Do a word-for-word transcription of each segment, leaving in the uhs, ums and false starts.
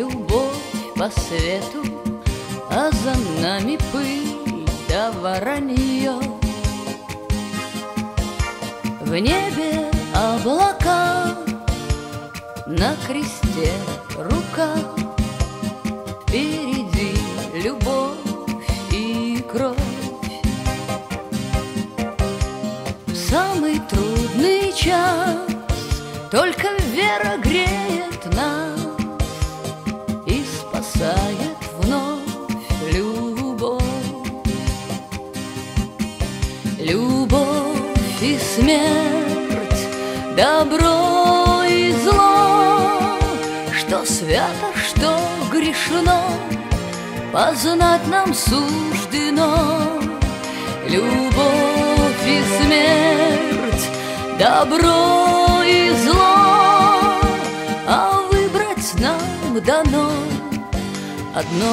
любовь по свету, а за нами пыль да воронье. В небе облака, на кресте рука, впереди любовь и кровь. В самый трудный час только вера греет нас и спасает вновь любовь. Любовь и смерть, добро и зло, что свято, что грешно, познать нам суждено. Любовь и смерть, добро и зло, а выбрать нам дано одно.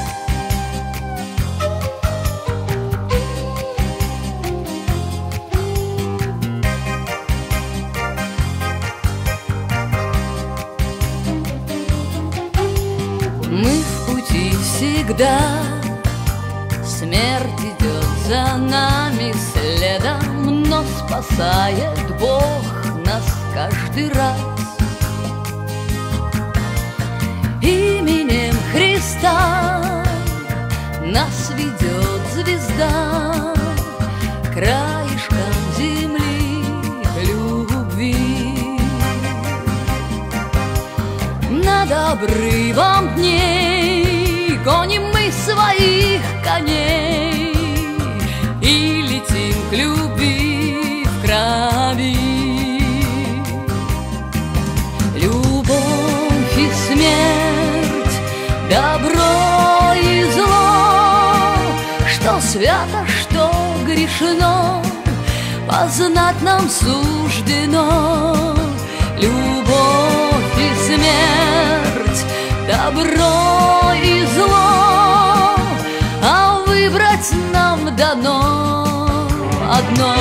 Мы в пути всегда, смерть идет за нами следом, но спасает Бог нас каждый раз. Именем Христа нас ведет звезда краешком земли любви. Над обрывом дней гоним мы своих коней и летим к любви в крови. Любовь и смерть, добро и зло, что свято, что грешно, познать нам суждено. Любовь и смерть, добро и зло, а выбрать нам дано одно.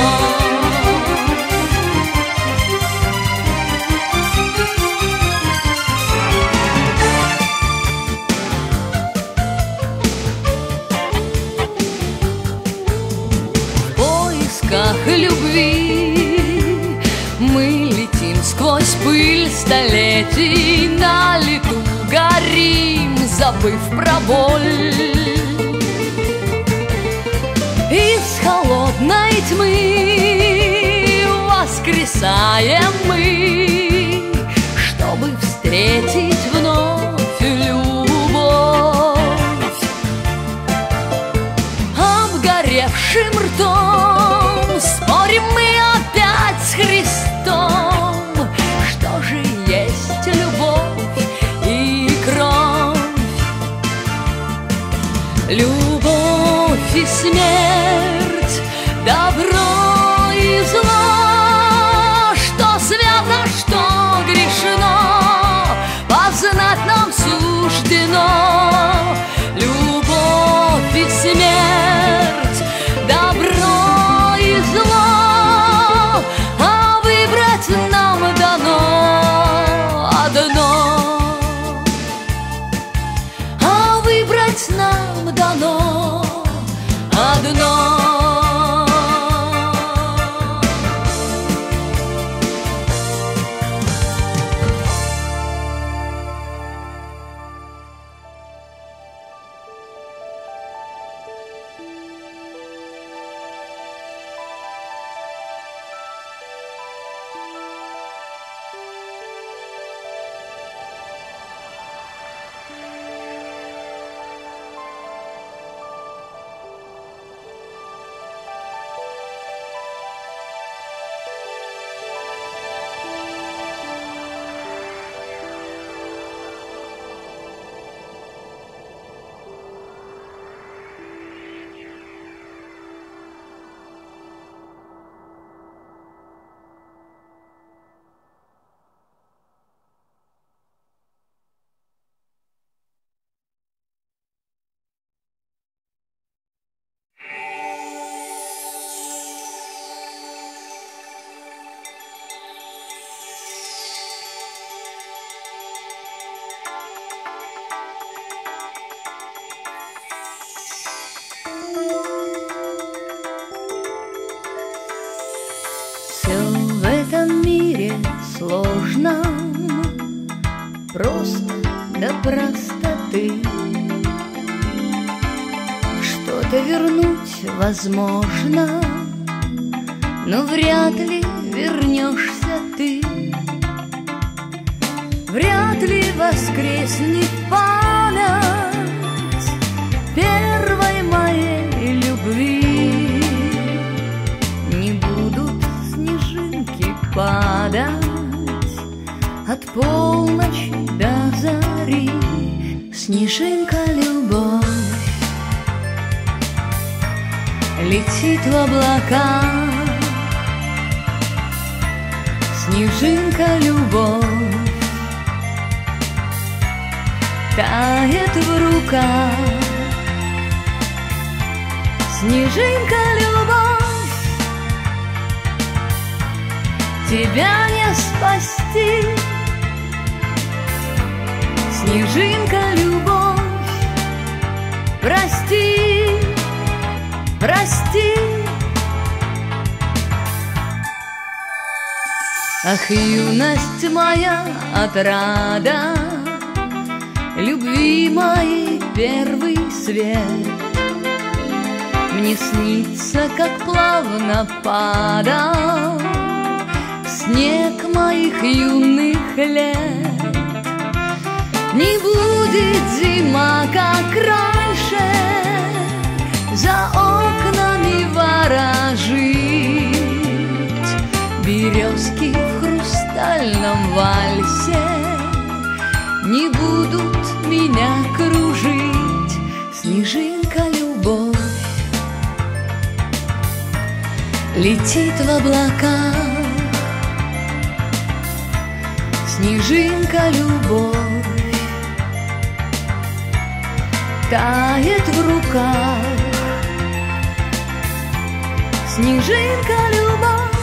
В поисках любви мы летим сквозь пыль столетий, на лету горим, забыв про боль. Из холодной тьмы воскресаем мы, чтобы встретить вновь любовь. Обгоревшим ртом спорим мы опять с Христом, что же есть любовь и кровь. Любовь и смерть, добро и зло, что свято, что грешно, познать возможном, просто до простоты. Что-то вернуть возможно, но вряд ли вернешься ты. Вряд ли воскреснет память первой моей любви. Не будут снежинки падать от полночи до зари. Снежинка любовь летит в облака. Снежинка любовь тает в руках. Снежинка любовь, тебя не спасти. Снежинка любовь, прости, прости. Ах, юность моя отрада, любви моей первый свет. Мне снится, как плавно падал снег моих юных лет. Не будет зима, как раньше, за окнами ворожить. Березки в хрустальном вальсе не будут меня кружить. Снежинка любовь летит в облаках. Снежинка любовь тает в руках. Снежинка любовь,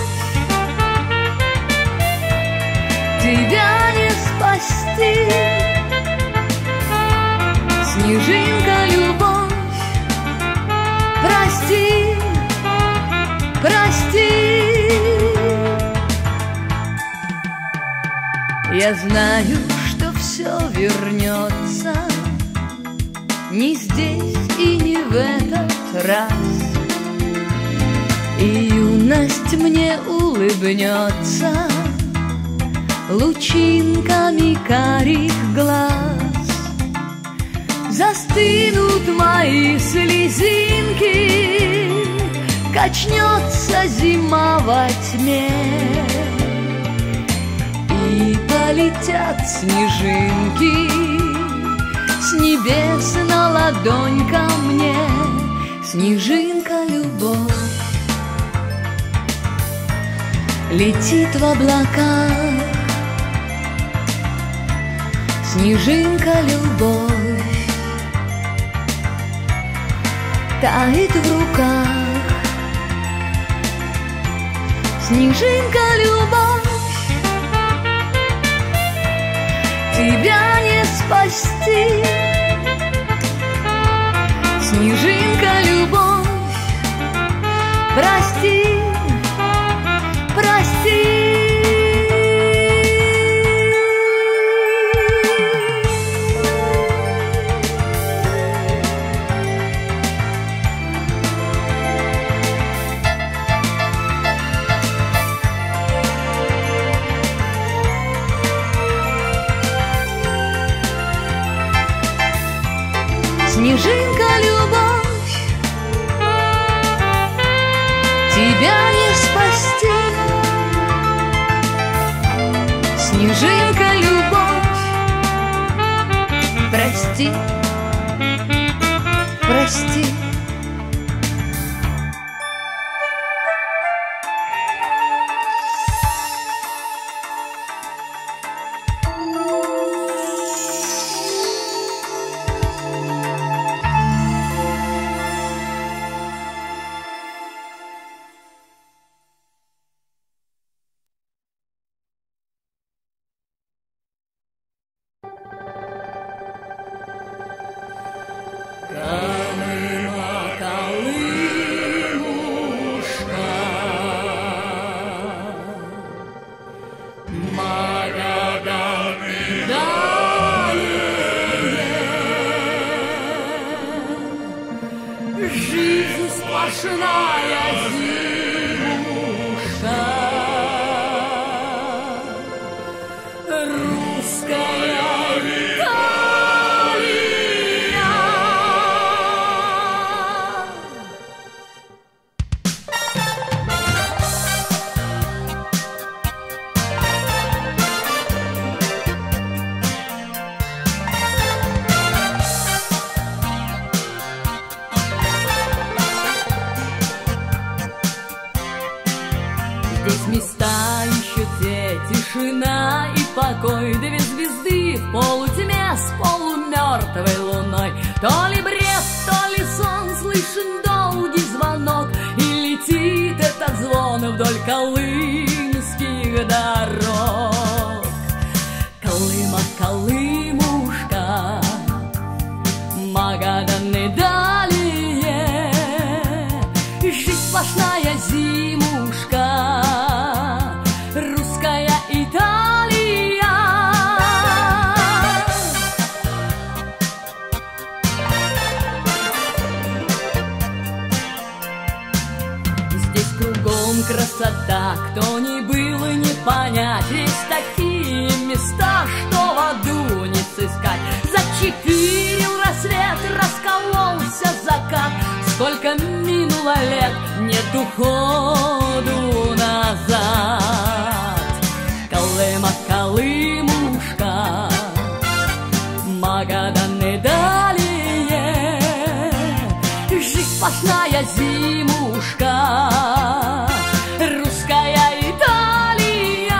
тебя не спасти. Снежинка любовь, прости, прости. Я знаю, что все вернется, не здесь и не в этот раз. И юность мне улыбнется лучинками карих глаз. Застынут мои слезинки, качнется зима во тьме, и полетят снежинки с небес на ладонь ко мне. Снежинка любовь летит в облаках. Снежинка любовь тает в руках. Снежинка любовь, тебя не спасти. Снежинка любовь, прости, прости. Снежинка любовь, тебя не спасти. Снежинка любовь, прости, прости. Камы сплошная зимушка. Русская здесь места еще те, тишина и покой, две звезды в полутьме с полумертвой луной. То ли бред, то ли сон, слышен долгий звонок, и летит этот звон вдоль колымских дорог. Колыма, колымушка, Магадан и далее, жизнь сплошная зимушка. Русская Италия. Здесь кругом красота, кто не был и не понять. Есть такие места, что в аду не сыскать. Зачепирил рассвет, раскололся закат. Сколько минуло лет, нет уходу назад. Колыма, колымушка, Магадан и далее, жизнь сплошная зимушка. Русская Италия.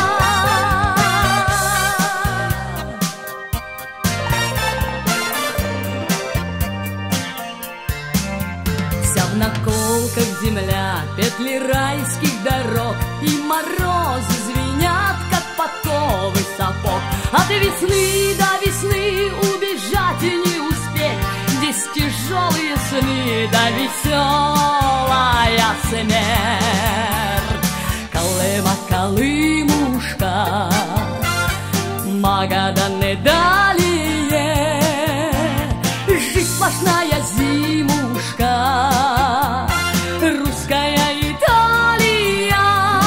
Вся в наколках земля, петли райских дорог, и морозы звенят, как подковы сапог. От весны до весны убежать и не успеть. Здесь тяжелые сны, да веселая смерть. Колыма, колымушка, Магадан и далее, жизнь сплошная зимушка. Русская Италия.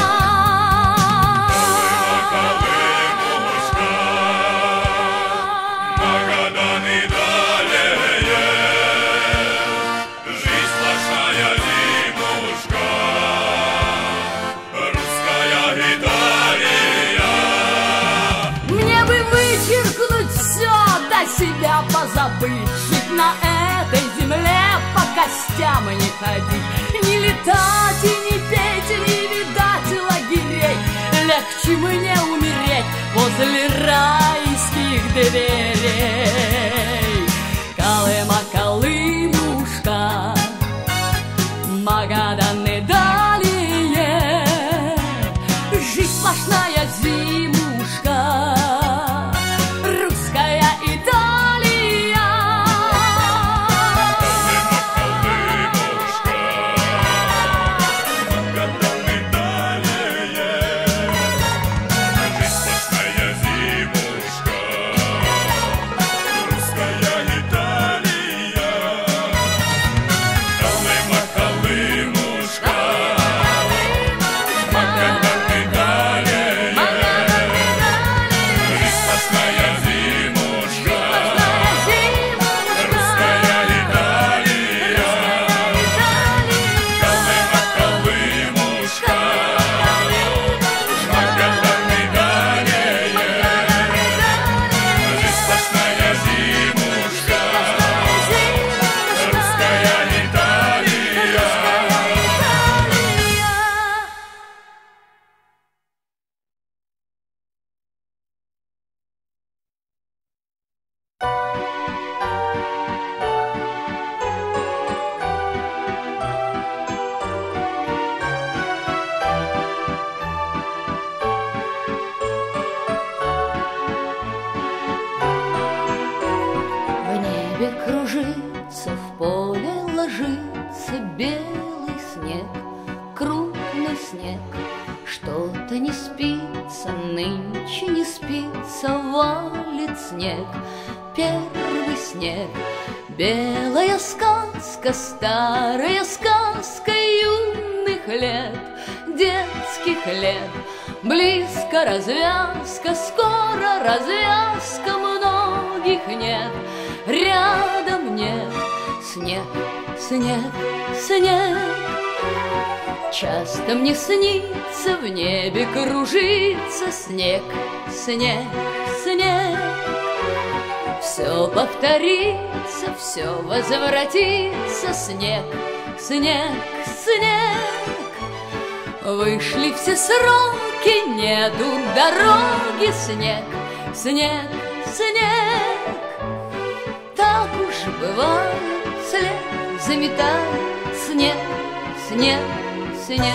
Магадан и далее, жизнь сплошная зимушка. Русская Италия. Мне бы вычеркнуть все, до себя позабыть, жить на этой земле, по костям не ходить, не летать и не петь, не видать лагерей. Легче мне умереть возле райских дверей. Колыма, колымушка, Магадан и далее, жизнь сплошная зимушка. Русская Италия. Магадан и далее, жизнь сплошная зимушка. Русская Италия. Колыма, колымушка, Магадан и далее, жизнь сплошная зимушка. Русская Италия. Колыма, колымушка, Магадан и далее, жизнь сплошная зимушка. Русская Италия. В небе кружится, в поле ложится белый снег, крупный снег. Что-то не спится, нынче не спится, валит снег, первый снег. Белая сказка, старая сказка, сказкой юных лет, детских лет. Близко развязка, скоро развязка, многих нет, рядом нет. Снег, снег, снег. Часто мне снится, в небе кружится снег, снег, снег. Все повторится, все возвратится, снег, снег, снег. Вышли все сроки, нету дороги, снег, снег, снег. Так уж бывает, след заметает снег, снег, снег.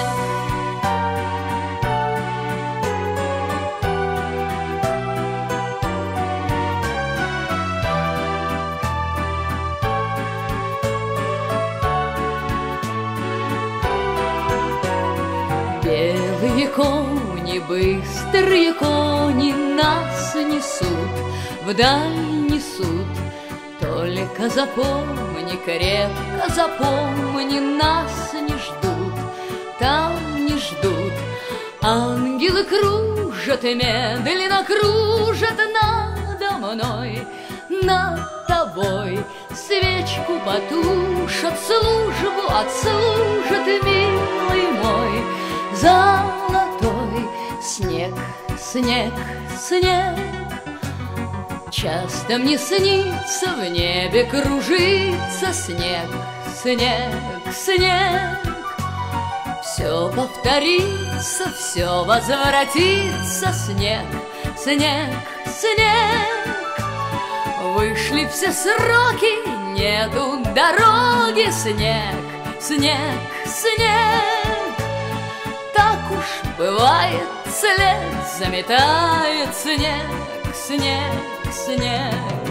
Белые кони, быстрые кони нас несут, вдаль несут. Только запомни, крепко запомни, нас не ждут, там не ждут. Ангелы кружат и медленно кружат надо мной, над тобой. Свечку потушат, службу отслужат, милый мой. Золотой снег, снег, снег. Часто мне снится, в небе кружится снег, снег, снег. Все повторится, все возвратится, снег, снег, снег. Вышли все сроки, нету дороги, снег, снег, снег. Так уж бывает, след заметает снег, снег, снег.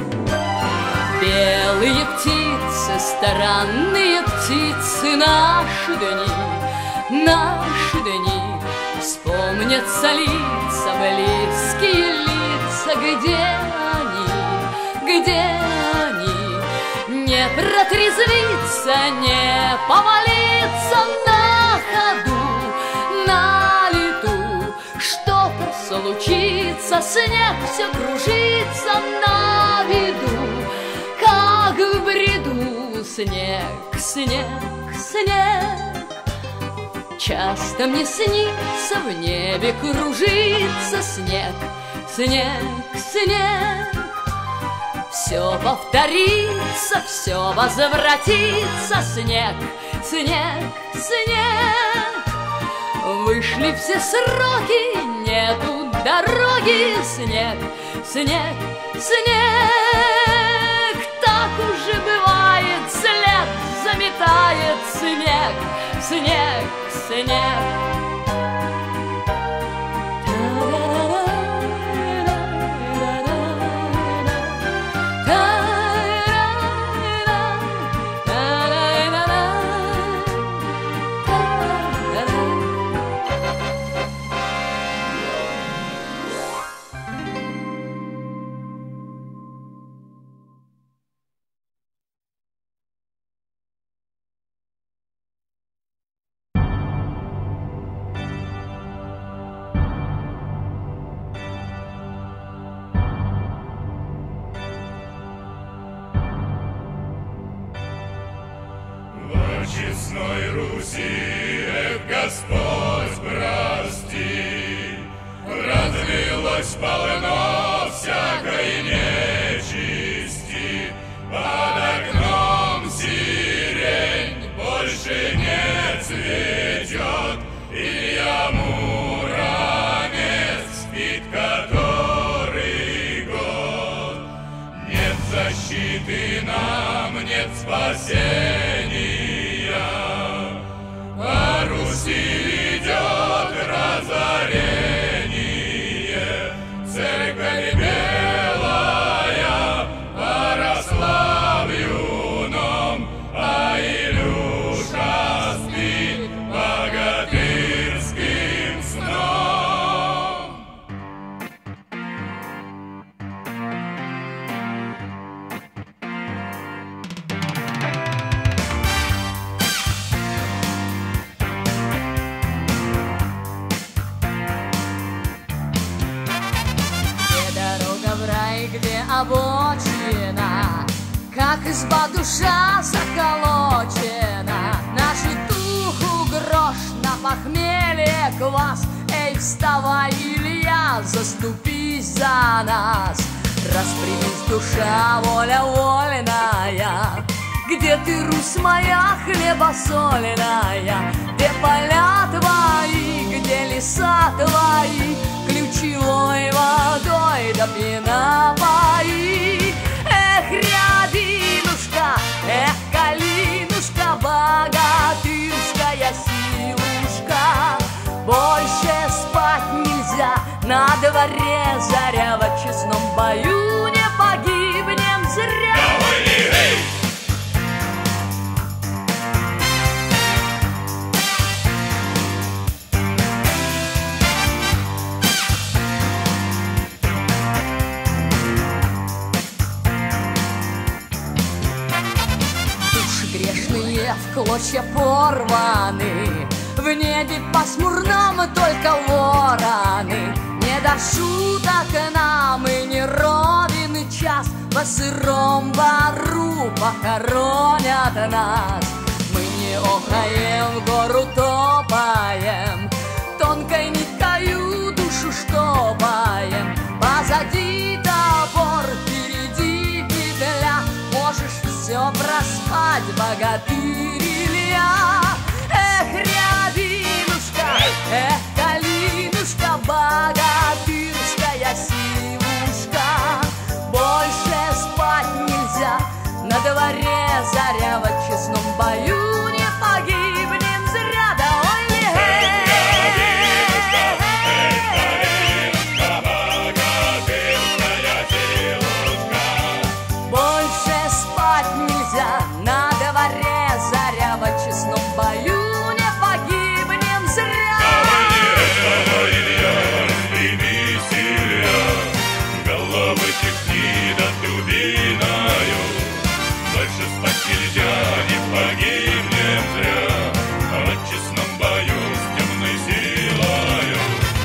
Белые птицы, странные птицы, наши дни, наши дни. Вспомнятся лица, близкие лица, где они, где они? Не протрезвиться, не помолиться на ходу, на лету. Что-то случится, снег все кружится на виду, как в бреду. Снег, снег, снег. Часто мне снится, в небе кружится снег, снег, снег. Все повторится, все возвратится, снег, снег, снег. Вышли все сроки, нету дороги, снег, снег, снег. Так уже бывает, след заметает снег, снег, снег. Честной Руси, эх, Господь, прости, разлилось полно всякой нечисти, под окном сирень больше не цветет, Илья Муромец спит который год. Нет защиты нам, нет спасения, по Руси идет разорение. Церковь белая поросла в юном, а Илюша спит богатырским сном. обочина, как изба душа заколочена. Нашу духу грош, на похмелье квас. Эй, вставай, Илья, заступись за нас. Распрямись, душа, воля вольная. Где ты, Русь моя, хлебосоленая? Где поля твои, где леса твои? Ключевой водой да пьяна пои. Эх, рябинушка, эх, калинушка, богатырская силушка. Больше спать нельзя, на дворе заря, в отчизном бою не погибнем зря. В клочья порваны, в небе пасмурном только вороны. Не до шуток нам и не ровен час, по сыром бару похоронят нас. Мы не охаем, в гору топаем, тонкой ниткою душу штопаем. Позади топор, впереди петля, можешь все проспать, богатырь Илья. Эх, рябинушка, эх, калинушка, богатырская сивушка. Больше спать нельзя, на дворе заря, в отчизном бою не погибнем зря. Да ой, больше спать нельзя, на дворе заря, в отчизном бою не погибнем зря. Давай, Илья, распрямись, Илья, головы техни да дубиною. Больше спать нельзя, не погибнем зря, в отчизном бою с темной силою.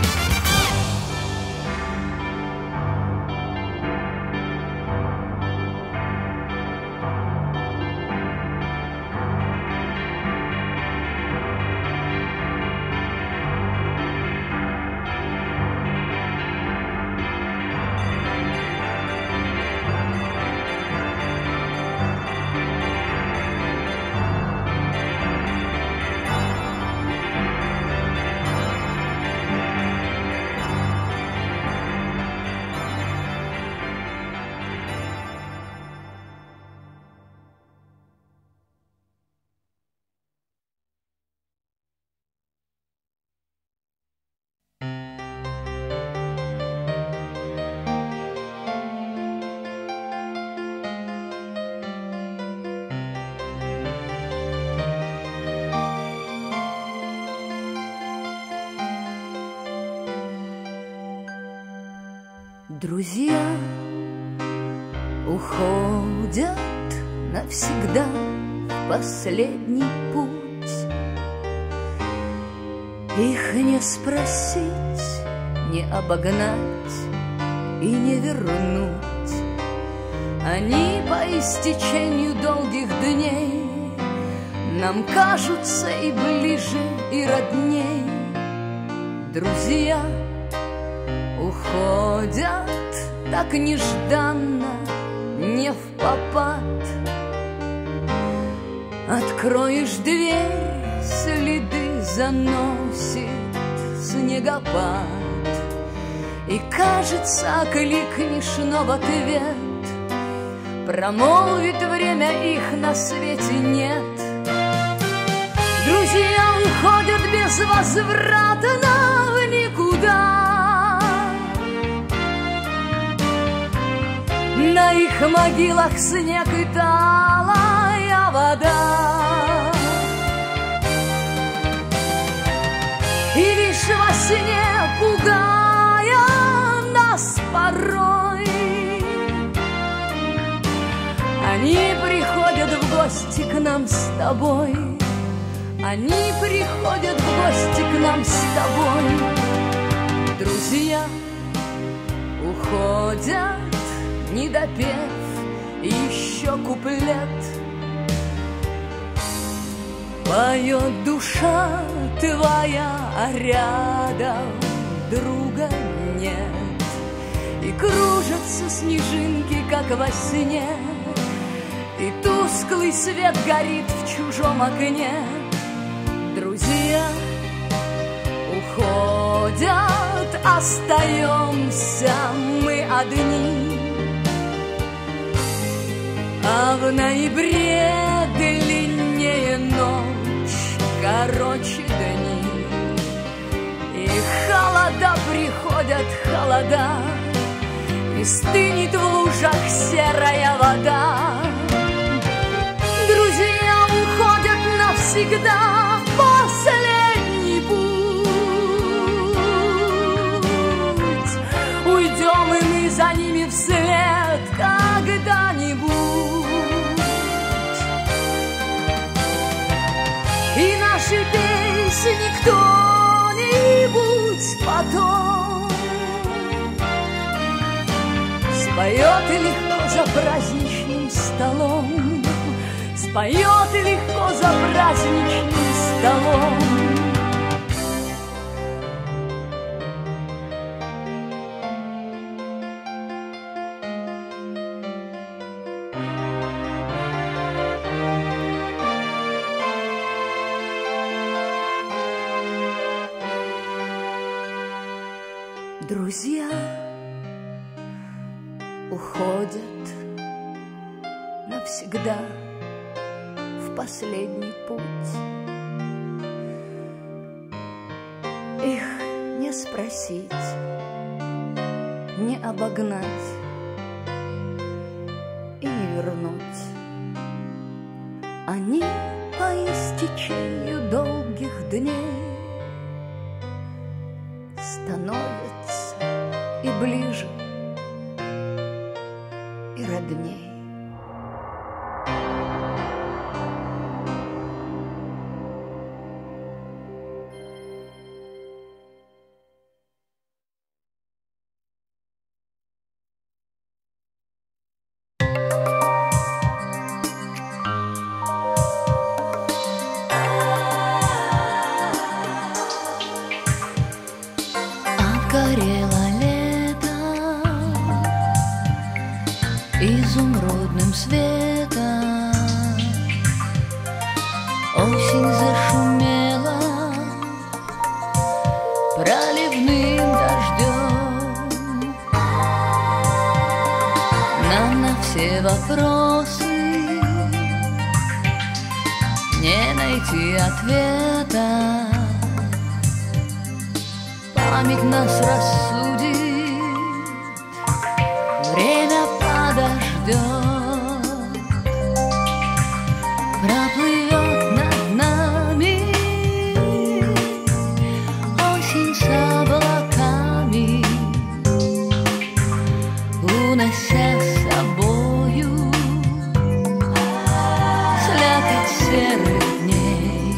Друзья уходят навсегда в последний путь. Их не спросить, не обогнать и не вернуть. Они по истечению долгих дней нам кажутся и ближе, и родней. Друзья уходят так нежданно, не впопад. Откроешь дверь, следы заносит снегопад. И кажется, кликнешь, но в ответ промолвит время, их на свете нет. Друзья уходят безвозвратно в никуда. На их могилах снег и талая вода. И лишь во сне, пугая нас порой, они приходят в гости к нам с тобой. Они приходят в гости к нам с тобой. Друзья уходят не допев еще куплет. Поет душа твоя, а рядом друга нет, и кружатся снежинки, как во сне, и тусклый свет горит в чужом окне. Друзья уходят, остаемся мы одни, а в ноябре длиннее ночь, короче дни, и холода приходят, холода, и стынет в лужах серая вода. Друзья уходят навсегда в последний путь. Уйдем и мы за ними вслед когда-нибудь. И наши песни кто-нибудь потом споет легко за праздничным столом, споет легко за праздничным столом. Друзья уходят навсегда в последний путь. Их не спросить, не обогнать и не вернуть. Они по истечению долгих дней становятся и ближе, и родней. Горело лето изумрудным светом, осень зашумела проливным дождем. Нам на все вопросы не найти ответа. Память нас рассудит, время подождет, проплывет над нами осень с облаками, унося с собою слякоть серых дней.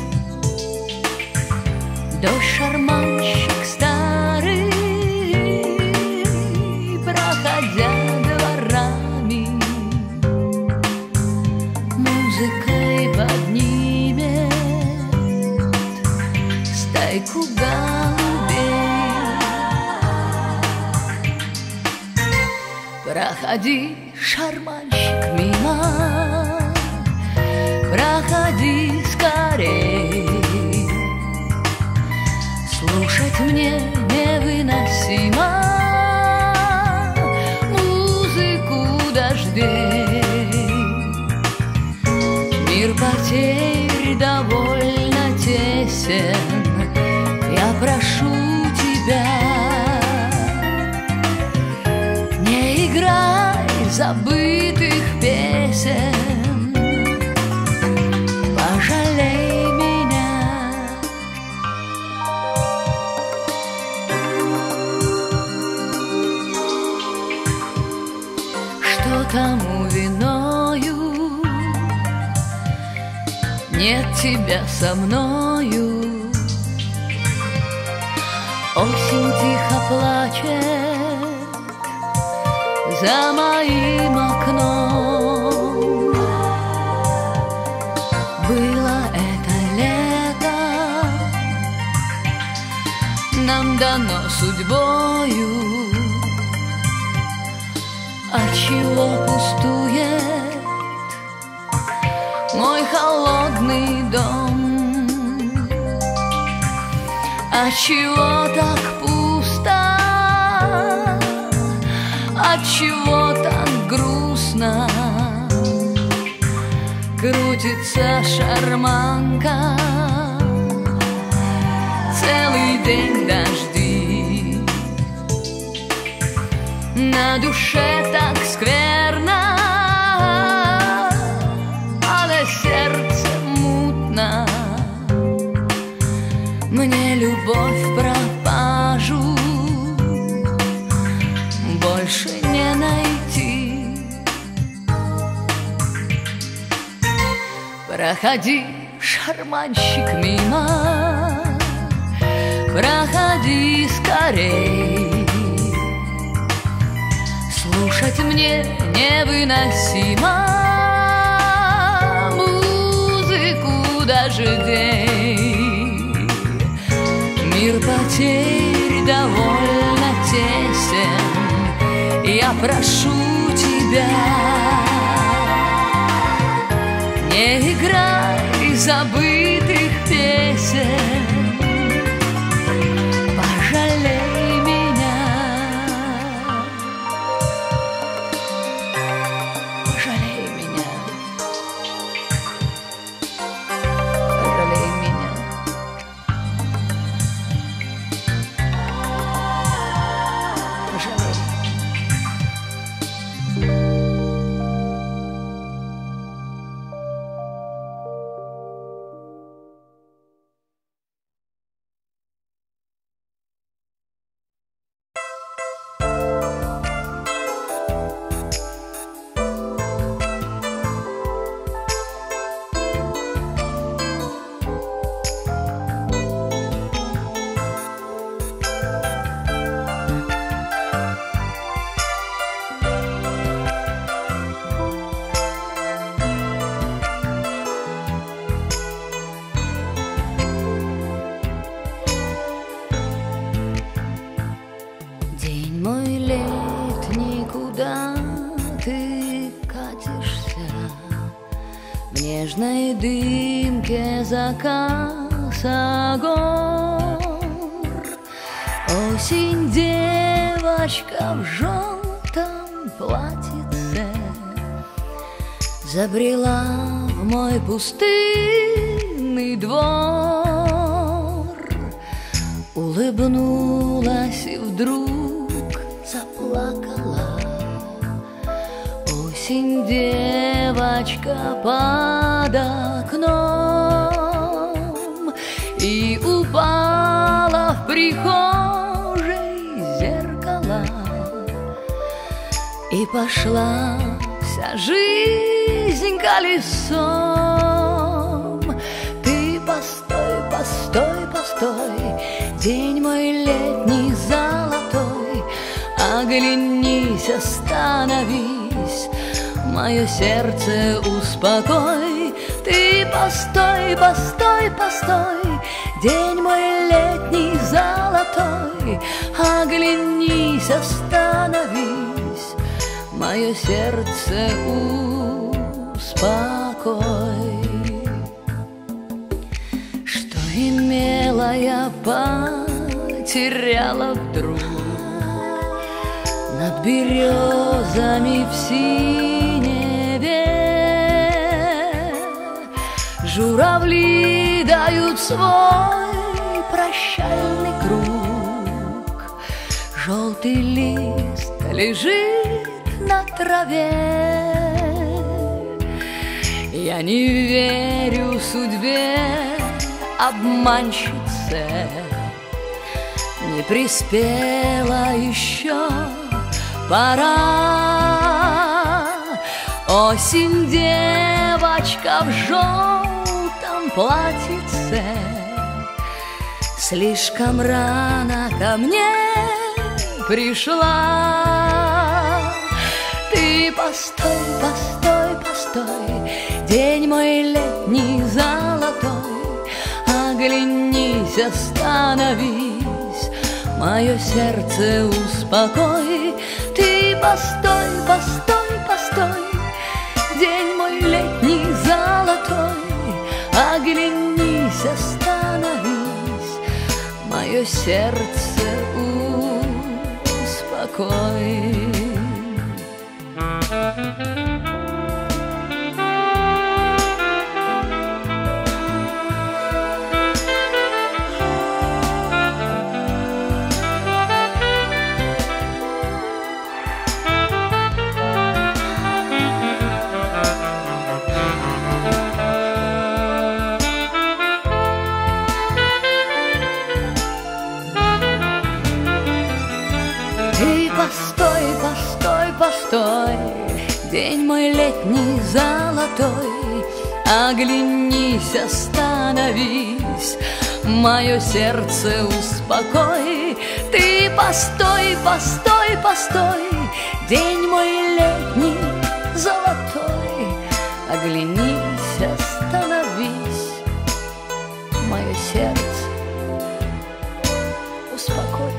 Дождь шарманщик старый, проходя дворами, музыкой поднимет стайку голубей. Проходи, шарманщик, мимо, проходи скорей. Слушать мне невыносимо музыку дождей. Мир потерь довольно тесен, я прошу тебя, не играй забытых песен, пожалей меня. Что тому виною? Нет тебя со мною. Осень тихо плачет за моим окном. Было это лето, нам дано судьбою. Отчего пустует мой холодный дом? Отчего так пусто? Отчего так грустно? Крутится шарманка, целый день дожди. На душе так скверно, а на сердце мутно. Мне любовь пропажу больше не найти. Проходи, шарманщик, мимо, проходи скорей. Слушать мне невыносимо музыку дождей. Мир потерь довольно тесен, я прошу тебя, не играй забытых песен. Пожалей меня, пожалей меня, пожалей меня. Пожалей. Ты катишься в нежной дымке заката гор. Осень, девочка в желтом платьице забрела в мой пустынный двор, улыбнулась и вдруг заплакала. Осень, девочка под окном, и упала в прихожей зеркало, и пошла вся жизнь колесом. Ты постой, постой, постой, день мой летний золотой, оглянись, остановись, мое сердце успокой. Ты постой, постой, постой, день мой летний золотой, оглянись, остановись, мое сердце успокой. Что имела я, потеряла вдруг над березами в синеве. Журавли дают свой прощальный круг, желтый лист лежит на траве. Я не верю судьбе, обманщице, не приспела еще пора. Осень, девочка в желтом платьице, слишком рано ко мне пришла. Ты постой, постой, постой, день мой летний золотой, оглянись, остановись, мое сердце успокой. Ты постой, постой, постой, день мой летний золотой, оглянись, остановись, мое сердце успокой. Постой, постой, постой, день мой летний золотой, оглянись, остановись, мое сердце успокой. Ты постой, постой, постой, день мой летний золотой, оглянись, остановись, мое сердце успокой.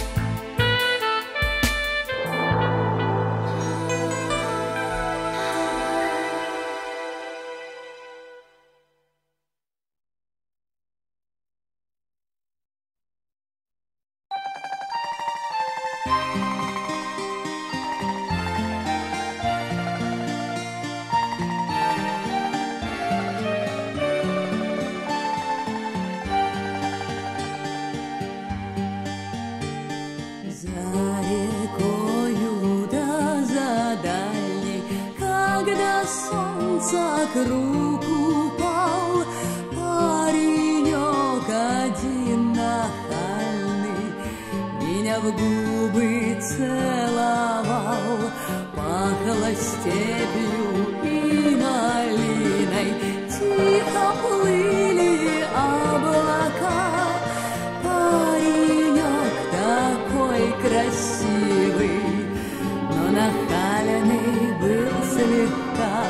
Вокруг упал паренек один нахальный, меня в губы целовал, пахло степью и малиной, тихо плыли облака. Паренек такой красивый, но нахальный был слегка.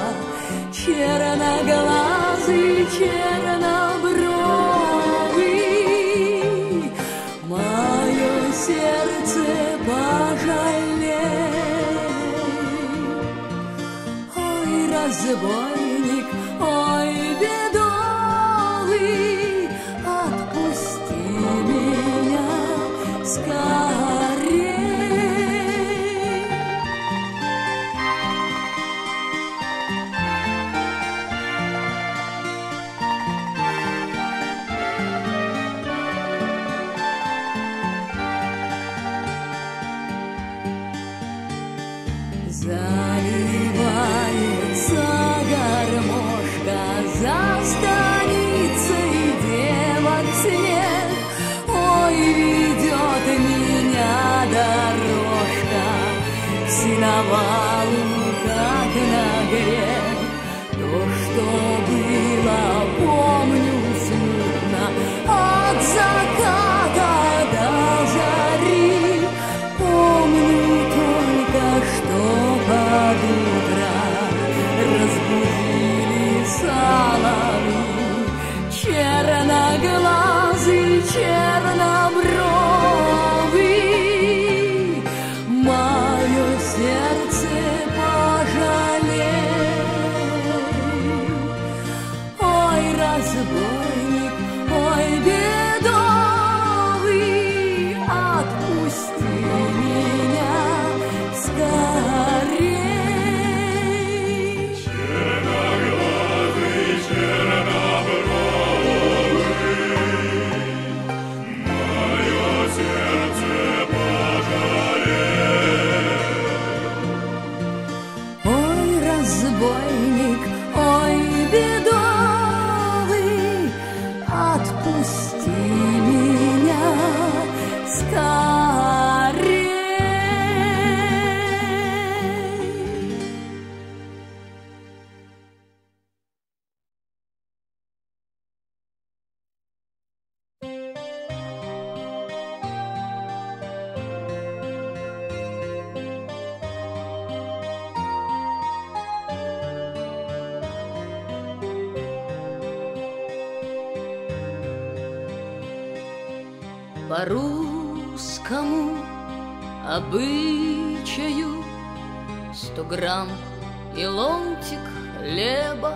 Черноглазый, чернобровый, мое сердце пожалей. Ой, разбойник, ой, бедовый, отпусти меня скорей. Заливается гармошка, за станицей девок снег. Ой, ведет меня дорожка к сеновалу, как на грех. То, что было, помню смутно, от заката до зари. Помню только, что под утро разбудили соловьи. Черноглазый, чернобровый, мое сердце пожалей. Ой, разбойник, ой, бедовый, отпусти меня скорей. Черноглазый, чернобровый, мое сердце пожалей. Ой, разбойник, ой, бедовый, отпусти меня скорей. По русскому обычаю сто грамм и ломтик хлеба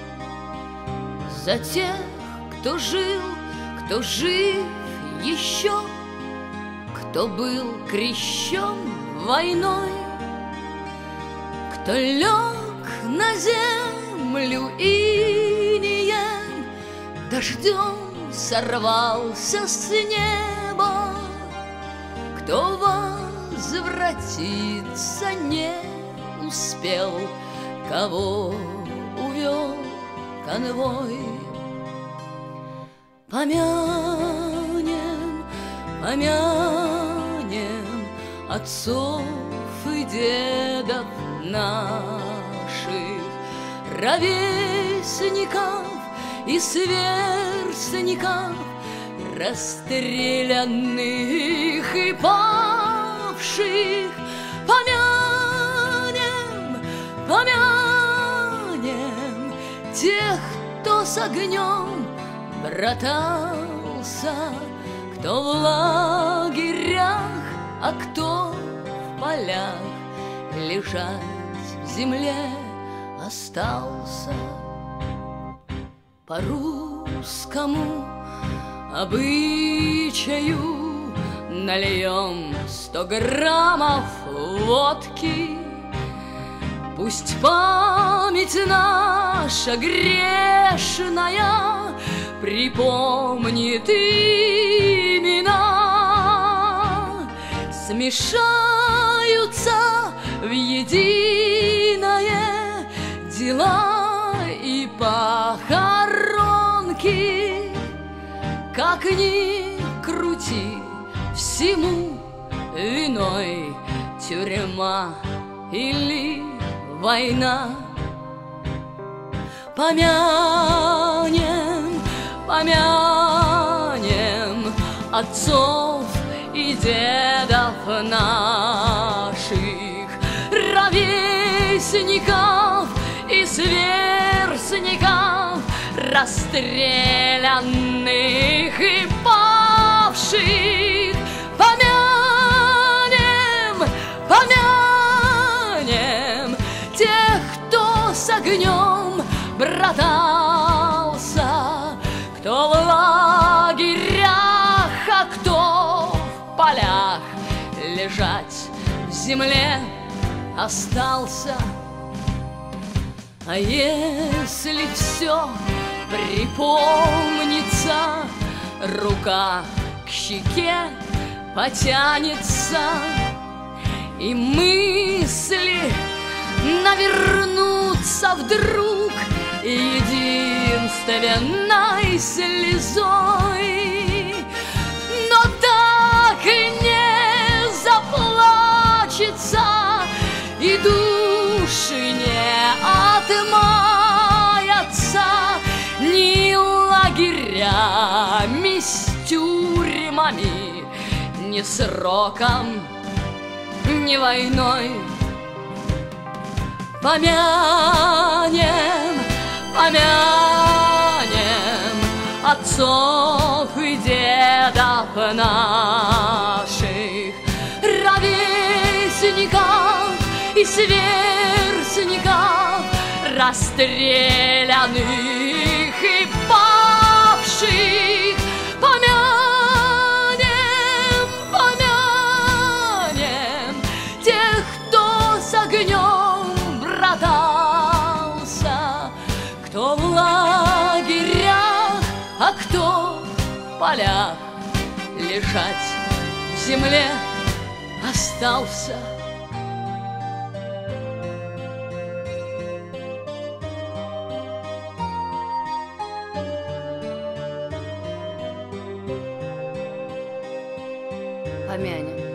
за тех, кто жил, кто жив еще, кто был крещен войной, кто лег на землю инеем, дождем сорвался с неба, кто возвратиться не успел, кого увел конвой. Помянем, помянем отцов и дедов наших, ровесников и сверстников, расстрелянных и павших. Помянем, помянем тех, кто с огнем братался, кто в лагерях, а кто в полях лежать в земле остался. По русскому обычаю нальем сто граммов водки, пусть память наша грешная припомнит имена, смешаются в единое дела и похоронки. Как ни крути, всему виной тюрьма или война. Помянем, помянем отцов и дедов наших, ровесников и сверстников, расстрелянных и павших. Помянем, помянем тех, кто с огнем братался, кто в лагерях, а кто в полях лежать в земле остался. А если все припомнится, рука к щеке потянется, и мысли навернутся вдруг единственной слезой, но так и не заплачется, и души не отмаятся ни лагерями с тюрьмами, ни сроком, ни войной. Помянем, помянем отцов и дедов наших, ровесников и сверстников, расстрелянных и павших. Помянем, помянем тех, кто с огнем братался, кто в лагерях, а кто в полях лежать в земле остался. Помянем,